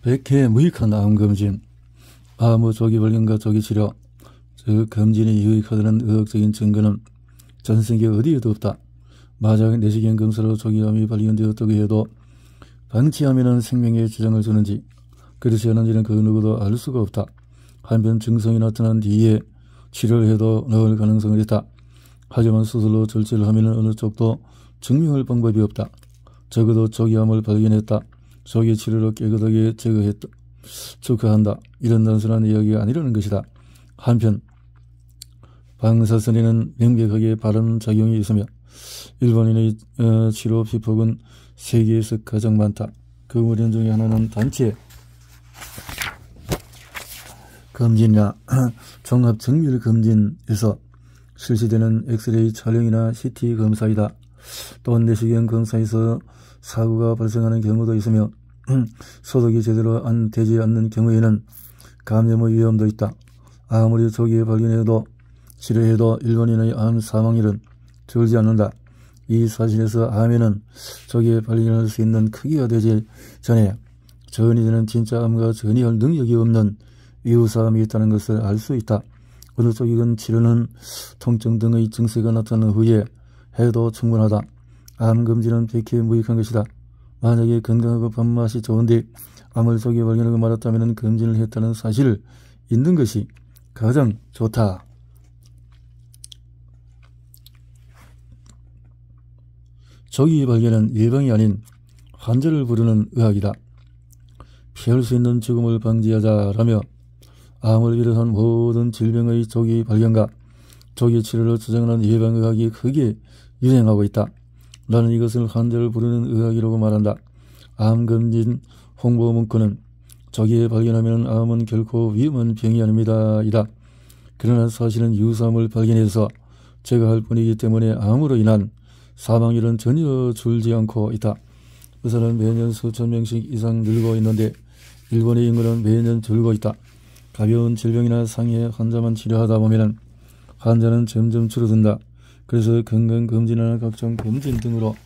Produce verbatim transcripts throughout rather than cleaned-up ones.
백회 무익한 암검진, 암의 조기 발견과 조기 치료, 즉 검진이 유익하다는 의학적인 증거는 전 세계 어디에도 없다. 만약 내시경 검사로 조기암이 발견되었다고 해도 방치하면 생명에 지장을 주는지 그렇지 않은지는 그 누구도 알 수가 없다. 한편 증상이 나타난 뒤에 치료를 해도 나을 가능성이 있다. 하지만 수술로 절제를 하면 어느 쪽도 증명할 방법이 없다. 적어도 조기암을 발견했다. 조기 치료로 깨끗하게 제거했다. 축하한다. 이런 단순한 이야기가 아니라는 것이다. 한편 방사선에는 명백하게 바른 작용이 있으며 일본인의 어, 치료 비폭은 세계에서 가장 많다. 그 무련 중에 하나는 단체 검진이나 종합정밀검진에서 실시되는 엑스레이 촬영이나 씨티 검사이다. 또한 내시경 검사에서 사고가 발생하는 경우도 있으며 소독이 제대로 안 되지 않는 경우에는 감염의 위험도 있다. 아무리 조기에 발견해도 치료해도 일본인의 암 사망률은 줄지 않는다. 이 사실에서 암에는 조기에 발견할 수 있는 크기가 되지 전에 전이되는 진짜 암과 전이할 능력이 없는 이유사암이 있다는 것을 알 수 있다. 어느 쪽이건 치료는 통증 등의 증세가 나타난 후에 해도 충분하다. 암검진은 백해 무익한 것이다. 만약에 건강하고 밥맛이 좋은데 암을 조기에 발견하고 말았다면 검진을 했다는 사실을 있는 것이 가장 좋다. 조기 발견은 예방이 아닌 환자를 부르는 의학이다. 피할 수 있는 죽음을 방지하자라며 암을 비롯한 모든 질병의 조기 발견과 조기 치료를 주장하는 예방의학이 크게 유행하고 있다. 나는 이것을 환자를 부르는 의학이라고 말한다. 암검진 홍보 문구는 조기에 발견하면 암은 결코 위험한 병이 아닙니다. 이다. 그러나 사실은 유사암을 발견해서 제거할 뿐이기 때문에 암으로 인한 사망률은 전혀 줄지 않고 있다. 의사는 매년 수천 명씩 이상 늘고 있는데 일본의 인구는 매년 줄고 있다. 가벼운 질병이나 상해 환자만 치료하다 보면 환자는 점점 줄어든다. 그래서 건강검진이나 각종 검진 등으로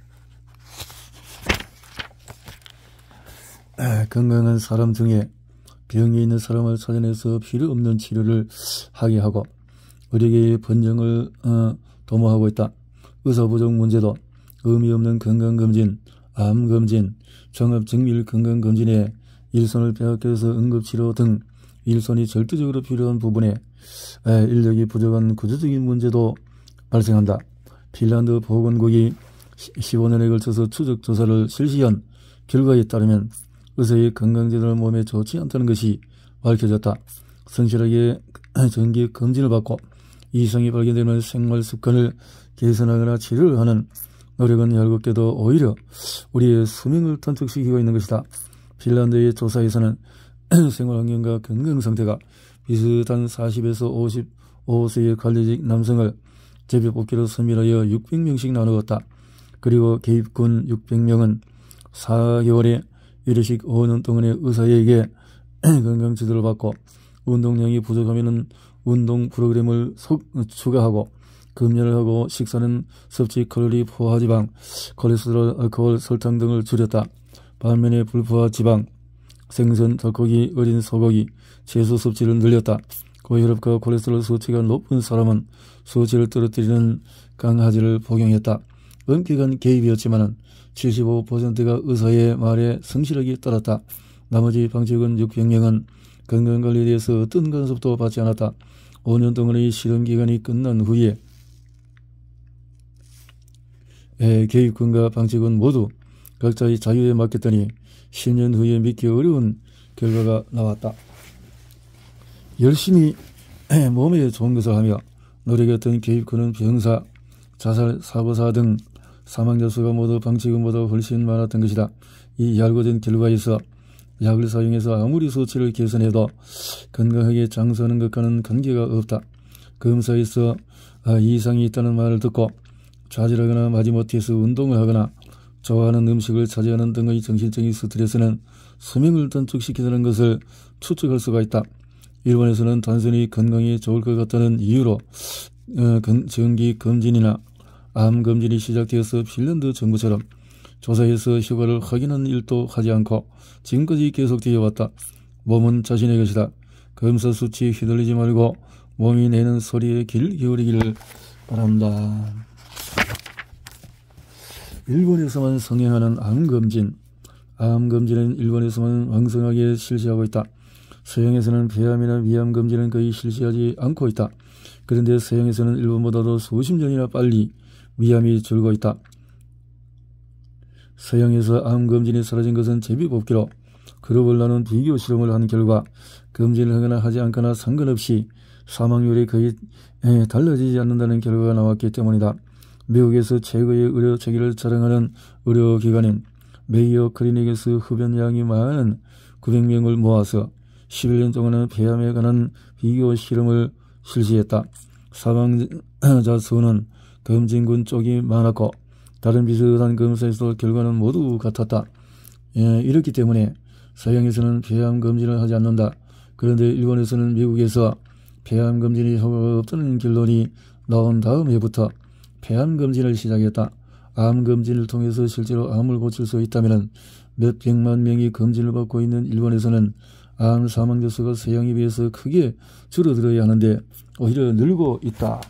건강한 사람 중에 병이 있는 사람을 찾아내서 필요 없는 치료를 하게 하고 의료계의 번영을 어, 도모하고 있다. 의사 부족 문제도 의미 없는 건강검진, 암검진, 종합정밀 건강검진에 일손을 빼앗겨서 응급치료 등 일손이 절대적으로 필요한 부분에 인력이 부족한 구조적인 문제도 발생한다. 핀란드 보건국이 십오 년에 걸쳐서 추적 조사를 실시한 결과에 따르면 의사의 건강제도는 몸에 좋지 않다는 것이 밝혀졌다. 성실하게 정기 검진을 받고 이상이 발견되는 생활 습관을 개선하거나 치료를 하는 노력은 얄궂게도 오히려 우리의 수명을 단축시키고 있는 것이다. 핀란드의 조사에서는 생활환경과 건강상태가 비슷한 사십에서 오십오 세의 관리직 남성을 제비뽑기로 서밀하여 육백 명씩 나누었다. 그리고 개입군 육백 명은 사 개월에 일 회씩 오 년 동안의 의사에게 건강지도를 받고 운동량이 부족하면 운동 프로그램을 속, 추가하고 금연을 하고 식사는 섭취 칼로리, 포화지방, 콜레스테롤, 알코올, 설탕 등을 줄였다. 반면에 불포화 지방, 생선, 닭고기, 어린 소고기, 채소 섭취를 늘렸다. 고혈압과 콜레스테롤 수치가 높은 사람은 수치를 떨어뜨리는 강아지를 복용했다. 엄격한 개입이었지만 칠십오 퍼센트가 의사의 말에 성실하게 따랐다. 나머지 방치군 육백 명은 건강관리에 대해서 어떤 간섭도 받지 않았다. 오 년 동안의 실험기간이 끝난 후에 개입군과 방치군 모두 각자의 자유에 맡겼더니 십 년 후에 믿기 어려운 결과가 나왔다. 열심히 몸에 좋은 것을 하며 노력했던 개입군은 병사, 자살, 사고사 등 사망자 수가 모두 방치군보다 훨씬 많았던 것이다. 이 얄궂은 결과에서 약을 사용해서 아무리 수치를 개선해도 건강하게 장수하는 것과는 관계가 없다. 검사에서 이상이 있다는 말을 듣고 좌절하거나 마지못해서 운동을 하거나 좋아하는 음식을 차지하는 등의 정신적인 스트레스는 수명을 단축시키는 것을 추측할 수가 있다. 일본에서는 단순히 건강에 좋을 것 같다는 이유로 정기 검진이나 암 검진이 시작되어서 핀란드 정부처럼 조사에서 휴가를 하기는 일도 하지 않고 지금까지 계속되어 왔다. 몸은 자신의 것이다. 검사 수치에 휘둘리지 말고 몸이 내는 소리에 귀를 기울이기를 바란다. 일본에서만 성행하는 암검진. 암검진은 일본에서만 왕성하게 실시하고 있다. 서양에서는 폐암이나 위암검진은 거의 실시하지 않고 있다. 그런데 서양에서는 일본보다도 수십 년이나 빨리 위암이 줄고 있다. 서양에서 암검진이 사라진 것은 제비뽑기로 그러벌라는 비교 실험을 한 결과 검진을 하거나 하지 않거나 상관없이 사망률이 거의 달라지지 않는다는 결과가 나왔기 때문이다. 미국에서 최고의 의료 체계를 자랑하는 의료기관인 메이어 클리닉에서 흡연량이 많은 구백 명을 모아서 십일 년 동안은 폐암에 관한 비교 실험을 실시했다. 사망자 수는 검진군 쪽이 많았고 다른 비슷한 검사에서 결과는 모두 같았다. 예, 이렇기 때문에 서양에서는 폐암 검진을 하지 않는다. 그런데 일본에서는 미국에서 폐암 검진이 효과가 없다는 결론이 나온 다음 해부터 폐암 검진을 시작했다. 암 검진을 통해서 실제로 암을 고칠 수 있다면 몇 백만 명이 검진을 받고 있는 일본에서는 암 사망자 수가 서양에 비해서 크게 줄어들어야 하는데 오히려 늘고 있다.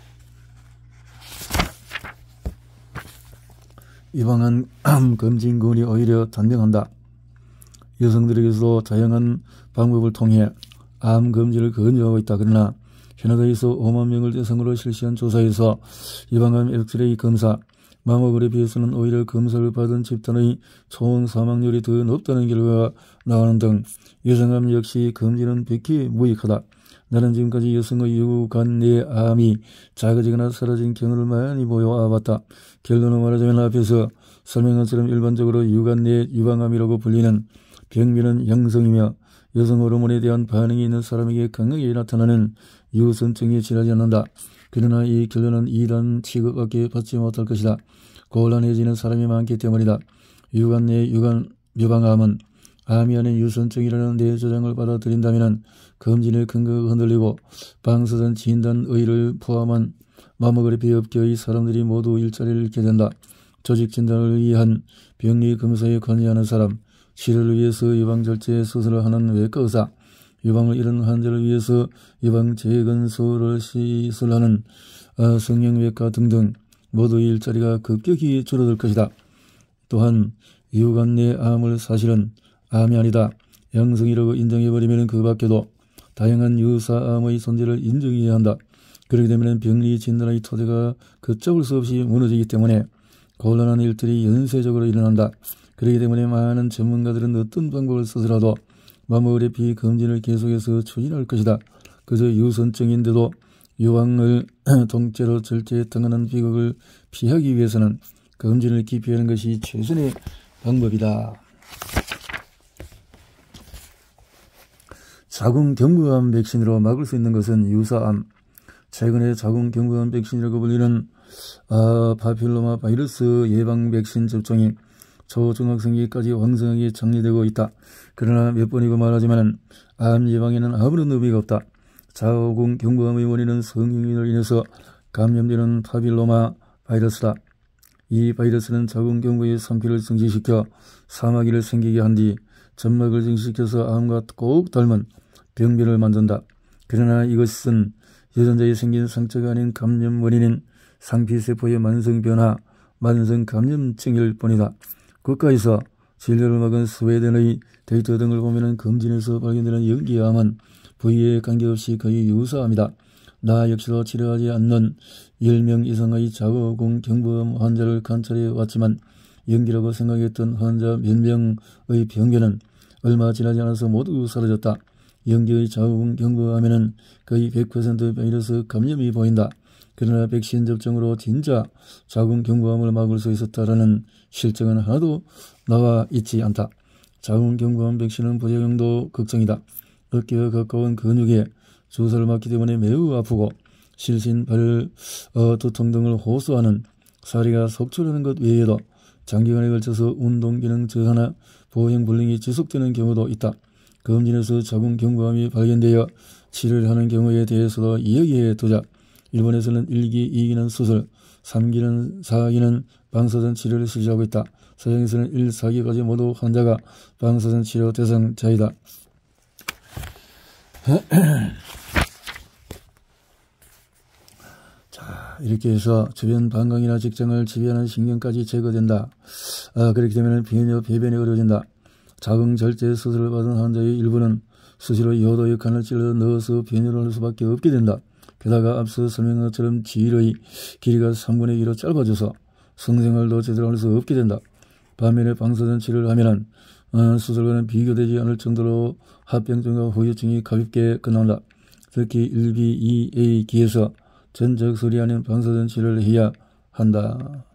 이방한 암 검진군이 오히려 단정한다. 여성들에게서도 다양한 방법을 통해 암 검진을 권유하고 있다. 그러나 캐나다에서 오만 명을 대상으로 실시한 조사에서 이방암 엑스레이 검사, 마모그래피에서는 오히려 검사를 받은 집단의 총 사망률이 더 높다는 결과가 나오는 등 여성암 역시 검진은 백히 무익하다. 나는 지금까지 여성의 유관 내 암이 작아지거나 사라진 경우를 많이 보여와봤다. 결론을 말하자면 앞에서 설명한 것처럼 일반적으로 유관 내 유방암이라고 불리는 병변은 양성이며 여성 호르몬에 대한 반응이 있는 사람에게 강하게 나타나는 유선증이 지나지 않는다. 그러나 이 결론은 이런 취급밖에 받지 못할 것이다. 곤란해지는 사람이 많기 때문이다. 유관 내 유관 유방암은 암이 아닌 유선증이라는 뇌조장을 받아들인다면 검진의 근거가 흔들리고 방사선 진단 의의를 포함한 마모그래피 업계의 사람들이 모두 일자리를 잃게 된다. 조직 진단을 위한 병리 검사에 관여하는 사람, 치료를 위해서 유방절제 수술을 하는 외과 의사, 유방을 잃은 환자를 위해서 유방 재건소를 시술하는 성형외과 등등 모두의 일자리가 급격히 줄어들 것이다. 또한 유관 내 암을 사실은 암이 아니다. 양성이라고 인정해버리면 그 밖에도 다양한 유사암의 존재를 인정해야 한다. 그렇게 되면 병리 진단의 토대가 걷잡을 수 없이 무너지기 때문에 곤란한 일들이 연쇄적으로 일어난다. 그렇기 때문에 많은 전문가들은 어떤 방법을 써서라도 마모그래피 검진을 계속해서 추진할 것이다. 그저 유선증인데도 유방을 통째로 절제 등하는 비극을 피하기 위해서는 검진을 기피하는 것이 최선의 방법이다. 자궁경부암 백신으로 막을 수 있는 것은 유사암. 최근에 자궁경부암 백신이라고 불리는 아, 파필로마 바이러스 예방 백신 접종이 초중학생에게까지 왕성하게 장려되고 있다. 그러나 몇 번이고 말하지만 암 예방에는 아무런 의미가 없다. 자궁경부암의 원인은 성인으로 인해서 감염되는 파필로마 바이러스다. 이 바이러스는 자궁경부의 상피를 증식시켜 사마귀를 생기게 한 뒤 점막을 증식시켜서 암과 꼭 닮은 병변을 만든다. 그러나 이것은 유전자에 생긴 상처가 아닌 감염 원인인 상피세포의 만성변화, 만성감염증일 뿐이다. 국가에서 진료를 막은 스웨덴의 데이터 등을 보면 검진에서 발견되는 연기암은 부위에 관계없이 거의 유사합니다. 나 역시도 치료하지 않는 열 명 이상의 자궁경부암 환자를 관찰해 왔지만 연기라고 생각했던 환자 몇 명의 병변은 얼마 지나지 않아서 모두 사라졌다. 연기의 자궁경부암에는 거의 백 퍼센트 바이러스 감염이 보인다. 그러나 백신 접종으로 진짜 자궁경부암을 막을 수 있었다라는 실증은 하나도 나와 있지 않다. 자궁경부암 백신은 부작용도 걱정이다. 어깨와 가까운 근육에 주사를 맞기 때문에 매우 아프고 실신, 발, 어, 두통 등을 호소하는 사리가 속출하는 것 외에도 장기간에 걸쳐서 운동기능 저하나 보행불능이 지속되는 경우도 있다. 검진에서 자궁경부암이 발견되어 치료를 하는 경우에 대해서도 이야기해 두자. 일본에서는 일 기, 이 기는 수술, 삼 기는 사 기는 방사선 치료를 실시하고 있다. 서양에서는 일, 사 기까지 모두 환자가 방사선 치료 대상자이다. 자, 이렇게 해서 주변 방광이나 직장을 지배하는 신경까지 제거된다. 아, 그렇게 되면 비뇨, 배변이 어려워진다. 자궁 절제 수술을 받은 환자의 일부는 수시로 요도의 간을 찔러 넣어서 배뇨를 할 수밖에 없게 된다. 게다가 앞서 설명한 것처럼 지일의 길이가 삼분의 이로 짧아져서 성생활도 제대로 할 수 없게 된다. 반면에 방사선 치료를 하면은 어, 수술과는 비교되지 않을 정도로 합병증과 후유증이 가볍게 끝난다. 특히 일 비, 이 에이 기에서 전적 수리하는 방사선 치료를 해야 한다.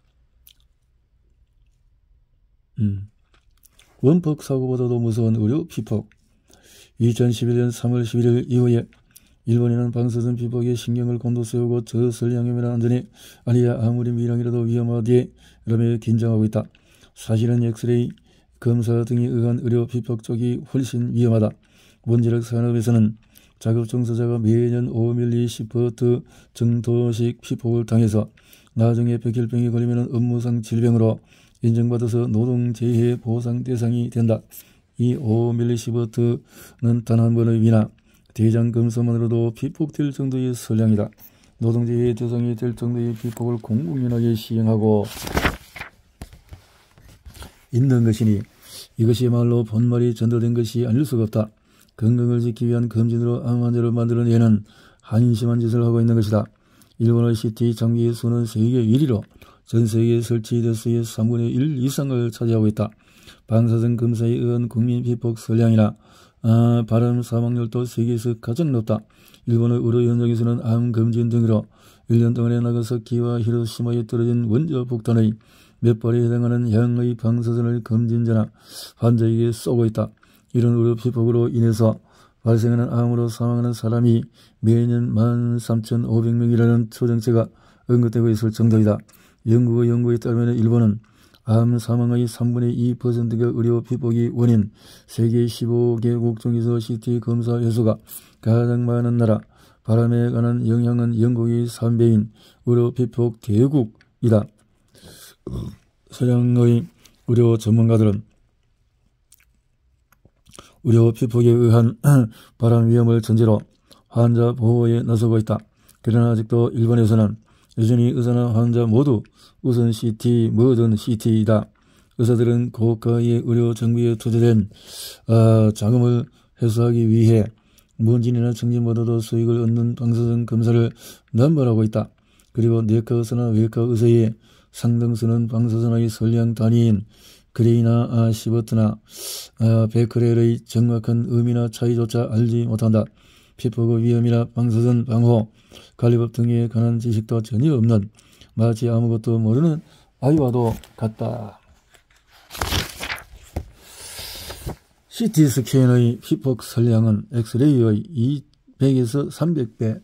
음. 원폭 사고보다도 무서운 의료 피폭. 이천십일 년 삼월 십일일 이후에 일본인은 방사선 피폭에 신경을 곤두세우고 저설량염이나 안전에 아니야 아무리 미량이라도 위험하디에 이러며 긴장하고 있다. 사실은 엑스레이 검사 등에 의한 의료 피폭 쪽이 훨씬 위험하다. 원자력 산업에서는 작업 종사자가 매년 오 밀리미터 십 퍼센트 정도씩 피폭을 당해서 나중에 백혈병에 걸리면 업무상 질병으로 인정받아서 노동재해 보상 대상이 된다. 이 오 밀리미터 십 퍼센트는 단 한 번의 위나 대장 검사만으로도 피폭될 정도의 설량이다. 노동재해 대상이 될 정도의 피폭을 공공연하게 시행하고 있는 것이니 이것이야말로 본말이 전달된 것이 아닐 수가 없다. 건강을 지키기 위한 검진으로 암 환자를 만들어내는 한심한 짓을 하고 있는 것이다. 일본의 씨티 장비의 수는 세계 일 위로 전 세계에 설치될 수의 삼분의 일 이상을 차지하고 있다. 방사선 검사에 의한 국민 피폭 설량이나 아, 발암 사망률도 세계에서 가장 높다. 일본의 의료 현장에서는 암 검진 등으로 일 년 동안에 나가사키와 히로시마에 떨어진 원자 폭탄의 몇 발에 해당하는 양의 방사선을 검진자나 환자에게 쏘고 있다. 이런 의료 피폭으로 인해서 발생하는 암으로 사망하는 사람이 매년 만 삼천오백 명이라는 추정치가 언급되고 있을 정도이다. 연구의 연구에 따르면 일본은 암 사망의 삼분의 이 퍼센트가 의료 피폭이 원인, 세계 십오 개국 중에서 씨티 검사 횟수가 가장 많은 나라, 바람에 관한 영향은 영국의 삼 배인 의료 피폭 대국이다. 서양의 의료 전문가들은 의료 피폭에 의한 발암 위험을 전제로 환자 보호에 나서고 있다. 그러나 아직도 일본에서는 여전히 의사나 환자 모두 우선 씨티, 뭐든 씨티이다. 의사들은 고가의 의료 정비에 투자된 어, 자금을 회수하기 위해 문진이나 청진보다도 수익을 얻는 방사선 검사를 남발하고 있다. 그리고 내과 의사나 외과 의사의 상당수는 방사선의 설량 단위인 그레이나 아, 시버트나 아, 베크렐의 정확한 의미나 차이조차 알지 못한다. 피폭의 위험이나 방사선 방호, 관리법 등에 관한 지식도 전혀 없는 마치 아무것도 모르는 아이와도 같다. 씨티 스캔의 피폭 설량은 엑스레이의 이백에서 삼백 배,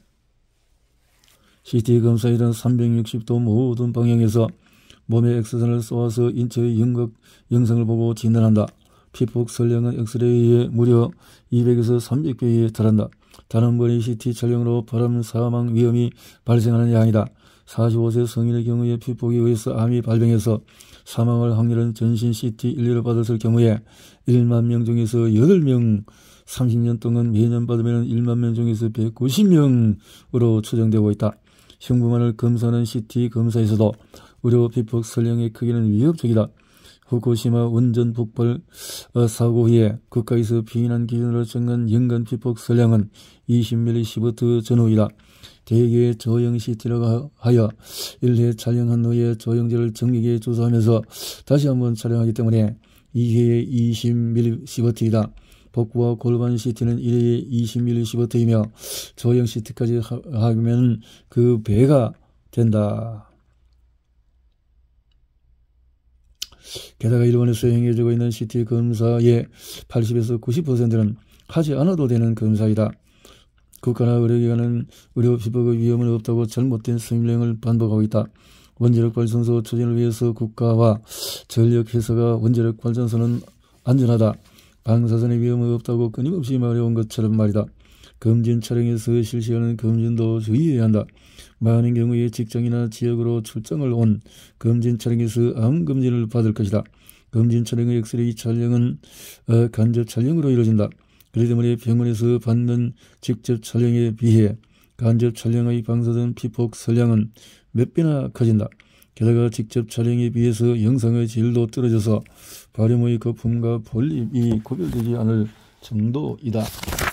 씨티 검사에는 삼백육십 도 모든 방향에서 몸에 엑스선을 쏘아서 인체의 영각 영상을 보고 진단한다. 피폭 설량은 엑스레이의 무려 이백에서 삼백 배에 달한다. 단 한 번의 씨티 촬영으로 발암 사망 위험이 발생하는 양이다. 사십오 세 성인의 경우에 피폭에 의해서 암이 발병해서 사망할 확률은 전신 씨티 인류를 받았을 경우에 일만 명 중에서 여덟 명, 삼십 년 동안 매년 받으면 일만 명 중에서 백구십 명으로 추정되고 있다. 흉부만을 검사하는 씨티 검사에서도 의료 피폭 설량의 크기는 위협적이다. 후쿠시마 원전 폭발 사고 후에 국가에서 비인한 기준으로 정한 연간 피폭 설량은 이십 밀리미터 십 퍼센트 전후이다. 대개 조형 씨티라고 하여 일 회 촬영한 후에 조형제를 정밀하게 조사하면서 다시 한번 촬영하기 때문에 이 회에 이십 밀리미터 십 퍼센트이다. 복부와 골반 씨티는 일 회에 이십 밀리미터 십 퍼센트이며 조형 씨티까지 하면 그 배가 된다. 게다가 일본에서 행해지고 있는 씨티 검사의 팔십에서 구십 퍼센트는 하지 않아도 되는 검사이다. 국가나 의료기관은 의료 피폭의 위험은 없다고 잘못된 설명을 반복하고 있다. 원자력 발전소 추진을 위해서 국가와 전력회사가 원자력 발전소는 안전하다, 방사선의 위험은 없다고 끊임없이 말해온 것처럼 말이다. 검진 촬영에서 실시하는 검진도 주의해야 한다. 많은 경우에 직장이나 지역으로 출장을 온 검진 촬영에서 암 검진을 받을 것이다. 검진 촬영의 엑스레이 촬영은 어, 간접 촬영으로 이루어진다. 그렇기 때문에 병원에서 받는 직접 촬영에 비해 간접 촬영의 방사선 피폭 설량은 몇 배나 커진다. 게다가 직접 촬영에 비해서 영상의 질도 떨어져서 발음의 거품과 볼륨이 구별되지 않을 정도이다.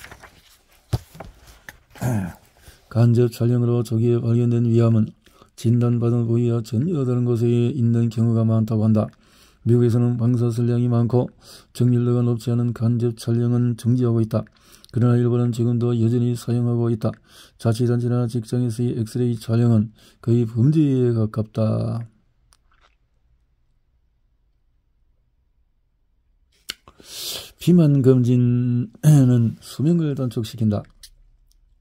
간접 촬영으로 조기에 발견된 위암은 진단받은 부위와 전혀 다른 곳에 있는 경우가 많다고 한다. 미국에서는 방사선량이 많고 정밀도가 높지 않은 간접 촬영은 정지하고 있다. 그러나 일본은 지금도 여전히 사용하고 있다. 자치단체나 직장에서의 엑스레이 촬영은 거의 범죄에 가깝다. 비만 검진은 수명을 단축시킨다.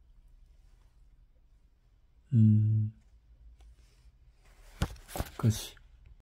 음, 그렇지.